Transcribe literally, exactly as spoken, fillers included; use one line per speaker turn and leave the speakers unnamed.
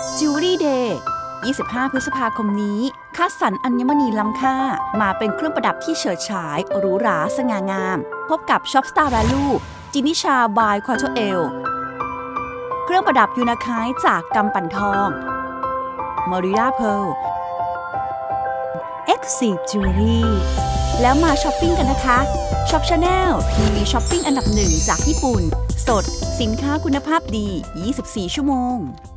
จิวเวลรี่เดย์ยี่สิบห้า พฤษภาคมนี้คัดสรรอัญมณีล้ำค่ามาเป็นเครื่องประดับที่เฉิดฉายหรูหราสง่างามพบกับ Shop Star Value จินิชา by ควอเทอร์เอลเครื่องประดับยูนาคายจากกำปั่นทองมอริราเพลExclusive Jewelry แล้วมาช้อปปิ้งกันนะคะ Shop Channel ทีวีช้อปปิ้งอันดับหนึ่งจากญี่ปุ่นสดสินค้าคุณภาพดียี่สิบสี่ชั่วโมง